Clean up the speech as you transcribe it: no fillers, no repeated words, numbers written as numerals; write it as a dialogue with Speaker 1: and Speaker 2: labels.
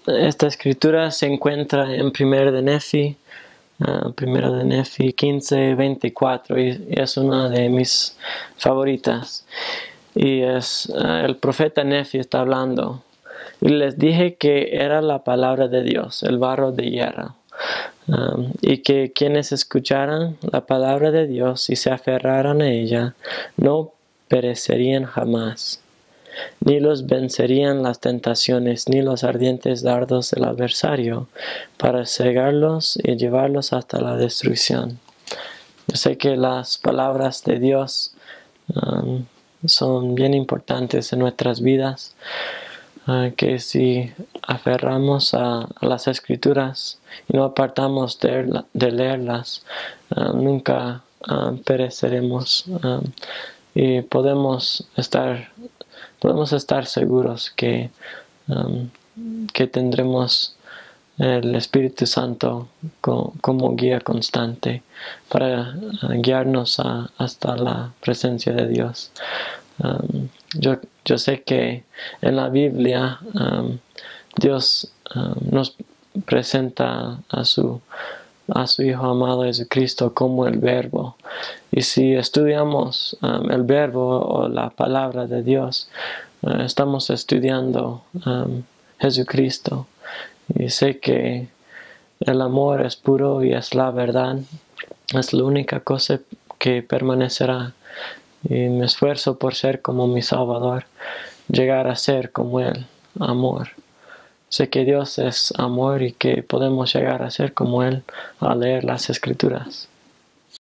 Speaker 1: esta escritura se encuentra en 1 de Nefi, 15:24, y es una de mis favoritas. Y el profeta Nefi está hablando. Y les dije que era la palabra de Dios, el barro de hierro. Y que quienes escucharan la palabra de Dios y se aferraran a ella, no perecerían jamás, ni los vencerían las tentaciones, ni los ardientes dardos del adversario, para cegarlos y llevarlos hasta la destrucción. Yo sé que las palabras de Dios son bien importantes en nuestras vidas, que si aferramos a las Escrituras y no apartamos de leerlas, nunca pereceremos, y podemos estar seguros que tendremos el Espíritu Santo como guía constante para guiarnos hasta la presencia de Dios. Yo sé que en la Biblia Dios nos presenta a su Hijo amado Jesucristo como el Verbo. Y si estudiamos el Verbo o la palabra de Dios, estamos estudiando Jesucristo. Y sé que el amor es puro y es la verdad. Es la única cosa que permanecerá. Y me esfuerzo por ser como mi Salvador, llegar a ser como Él, amor. Sé que Dios es amor y que podemos llegar a ser como Él al leer las Escrituras.